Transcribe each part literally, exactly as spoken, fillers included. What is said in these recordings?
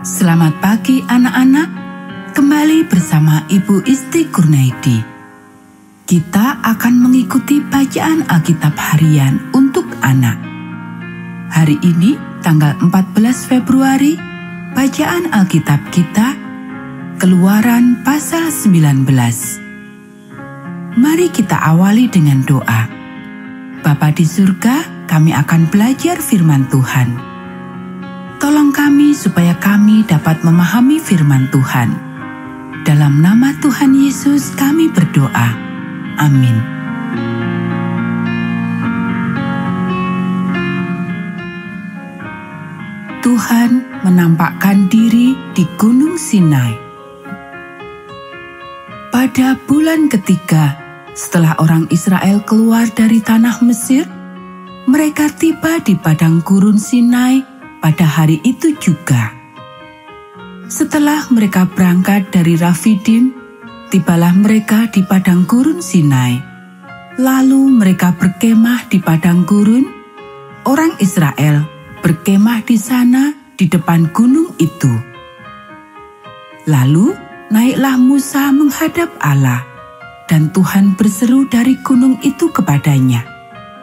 Selamat pagi anak-anak, kembali bersama Ibu Isti Kurnaidi. Kita akan mengikuti bacaan Alkitab harian untuk anak. Hari ini tanggal empat belas Februari, bacaan Alkitab kita Keluaran pasal sembilan belas. Mari kita awali dengan doa. Bapa di surga, kami akan belajar firman Tuhan. Tolong kami supaya kami dapat memahami firman Tuhan. Dalam nama Tuhan Yesus kami berdoa. Amin. Tuhan menampakkan diri di Gunung Sinai. Pada bulan ketiga setelah orang Israel keluar dari tanah Mesir, mereka tiba di padang gurun Sinai pada hari itu juga. Setelah mereka berangkat dari Rafidim, tibalah mereka di padang gurun Sinai. Lalu mereka berkemah di padang gurun. Orang Israel berkemah di sana di depan gunung itu. Lalu naiklah Musa menghadap Allah, dan Tuhan berseru dari gunung itu kepadanya,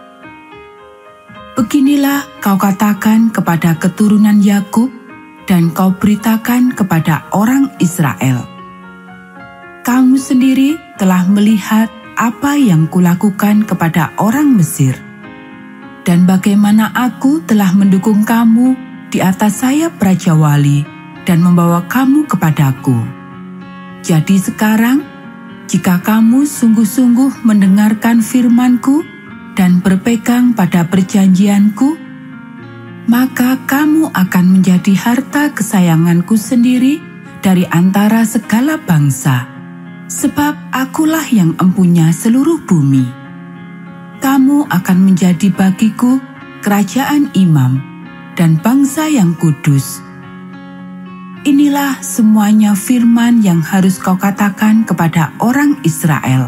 "Beginilah kau katakan kepada keturunan Yakub, dan kau beritakan kepada orang Israel. Kamu sendiri telah melihat apa yang kulakukan kepada orang Mesir, dan bagaimana aku telah mendukung kamu di atas sayap Raja Wali dan membawa kamu kepadaku. Jadi sekarang, jika kamu sungguh-sungguh mendengarkan firman-Ku dan berpegang pada perjanjianku, maka kamu akan menjadi harta kesayanganku sendiri dari antara segala bangsa, sebab akulah yang empunya seluruh bumi. Kamu akan menjadi bagiku kerajaan imam dan bangsa yang kudus. Inilah semuanya firman yang harus kau katakan kepada orang Israel."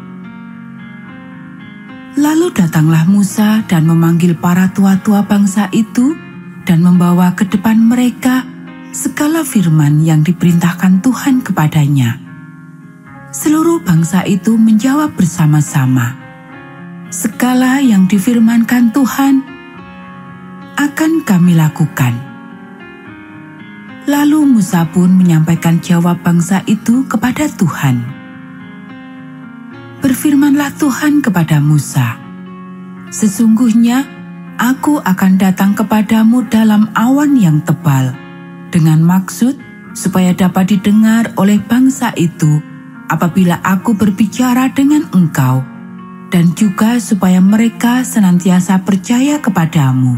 Lalu datanglah Musa dan memanggil para tua-tua bangsa itu dan membawa ke depan mereka segala firman yang diperintahkan Tuhan kepadanya. Seluruh bangsa itu menjawab bersama-sama, "Segala yang difirmankan Tuhan akan kami lakukan." Lalu Musa pun menyampaikan jawab bangsa itu kepada Tuhan. Berfirmanlah Tuhan kepada Musa, "Sesungguhnya aku akan datang kepadamu dalam awan yang tebal, dengan maksud supaya dapat didengar oleh bangsa itu apabila aku berbicara dengan engkau, dan juga supaya mereka senantiasa percaya kepadamu."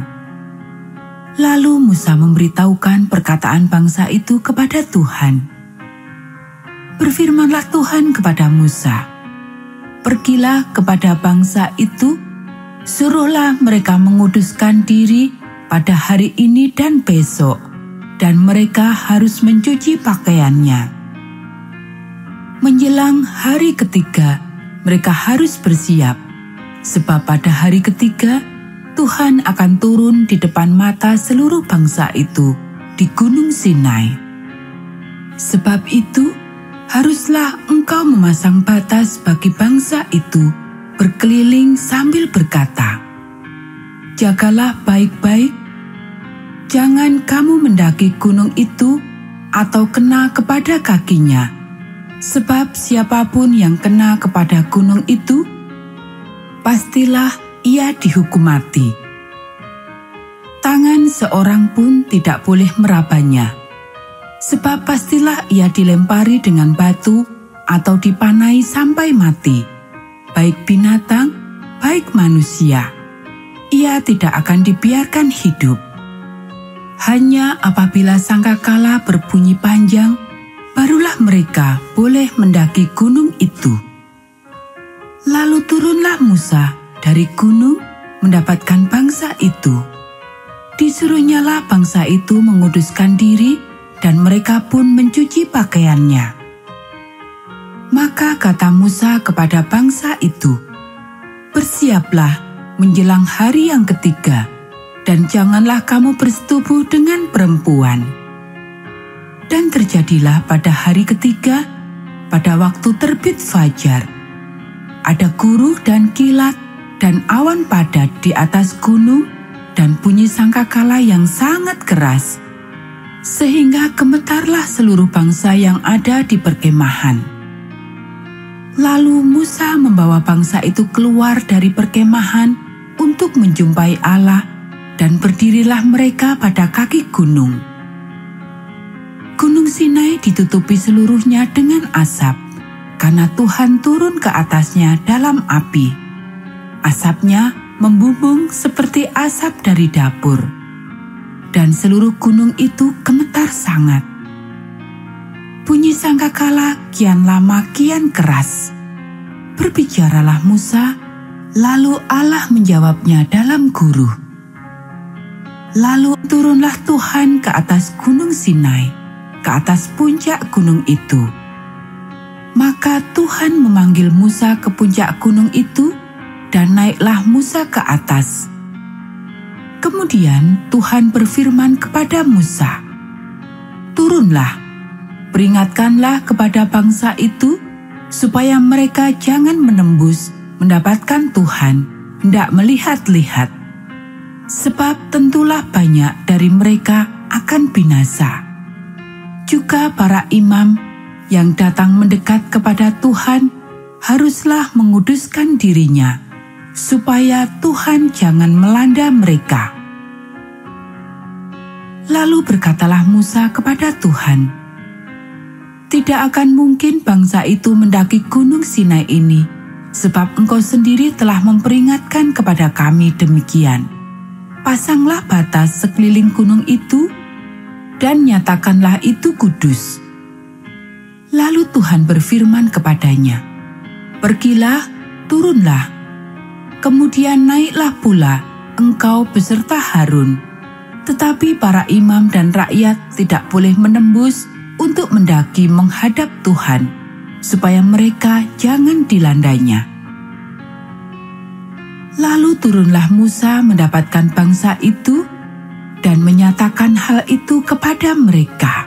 Lalu Musa memberitahukan perkataan bangsa itu kepada Tuhan. Berfirmanlah Tuhan kepada Musa, "Pergilah kepada bangsa itu, suruhlah mereka menguduskan diri pada hari ini dan besok, dan mereka harus mencuci pakaiannya. Menjelang hari ketiga, mereka harus bersiap, sebab pada hari ketiga Tuhan akan turun di depan mata seluruh bangsa itu di Gunung Sinai. Sebab itu, haruslah engkau memasang batas bagi bangsa itu berkeliling sambil berkata, 'Jagalah baik-baik, jangan kamu mendaki gunung itu atau kena kepada kakinya, sebab siapapun yang kena kepada gunung itu, pastilah ia dihukum mati. Tangan seorang pun tidak boleh merabanya, sebab pastilah ia dilempari dengan batu atau dipanai sampai mati, baik binatang, baik manusia. Ia tidak akan dibiarkan hidup. Hanya apabila sangkakala berbunyi panjang, barulah mereka boleh mendaki gunung itu." Lalu turunlah Musa dari gunung mendapatkan bangsa itu. Disuruhnyalah bangsa itu menguduskan diri, dan mereka pun mencuci pakaiannya. Maka kata Musa kepada bangsa itu, "Bersiaplah menjelang hari yang ketiga, dan janganlah kamu bersetubuh dengan perempuan. Dan terjadilah pada hari ketiga, pada waktu terbit fajar, ada guruh dan kilat dan awan padat di atas gunung dan bunyi sangkakala yang sangat keras, sehingga gemetarlah seluruh bangsa yang ada di perkemahan. Lalu Musa membawa bangsa itu keluar dari perkemahan untuk menjumpai Allah, dan berdirilah mereka pada kaki gunung. Gunung Sinai ditutupi seluruhnya dengan asap, karena Tuhan turun ke atasnya dalam api. Asapnya membumbung seperti asap dari dapur, dan seluruh gunung itu gemetar sangat. Bunyi sangkakala kian lama kian keras. Berbicaralah Musa, lalu Allah menjawabnya dalam guruh. Lalu turunlah Tuhan ke atas gunung Sinai, ke atas puncak gunung itu. Maka Tuhan memanggil Musa ke puncak gunung itu, dan naiklah Musa ke atas. Kemudian Tuhan berfirman kepada Musa, "Turunlah, peringatkanlah kepada bangsa itu, supaya mereka jangan menembus mendapatkan Tuhan, hendak melihat-lihat. Sebab tentulah banyak dari mereka akan binasa. Juga para imam yang datang mendekat kepada Tuhan haruslah menguduskan dirinya, supaya Tuhan jangan melanda mereka." Lalu berkatalah Musa kepada Tuhan, "Tidak akan mungkin bangsa itu mendaki gunung Sinai ini, sebab Engkau sendiri telah memperingatkan kepada kami demikian. Pasanglah batas sekeliling gunung itu, dan nyatakanlah itu kudus." Lalu Tuhan berfirman kepadanya, "Pergilah, turunlah. Kemudian naiklah pula engkau beserta Harun, tetapi para imam dan rakyat tidak boleh menembus untuk mendaki menghadap Tuhan, supaya mereka jangan dilandainya." Lalu turunlah Musa mendapatkan bangsa itu dan menyatakan hal itu kepada mereka.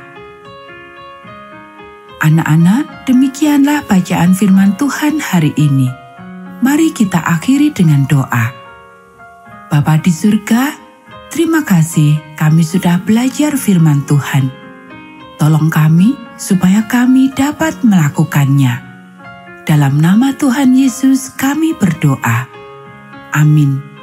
Anak-anak, demikianlah bacaan firman Tuhan hari ini. Mari kita akhiri dengan doa. Bapa di surga, terima kasih kami sudah belajar firman Tuhan. Tolong kami supaya kami dapat melakukannya. Dalam nama Tuhan Yesus kami berdoa. Amin.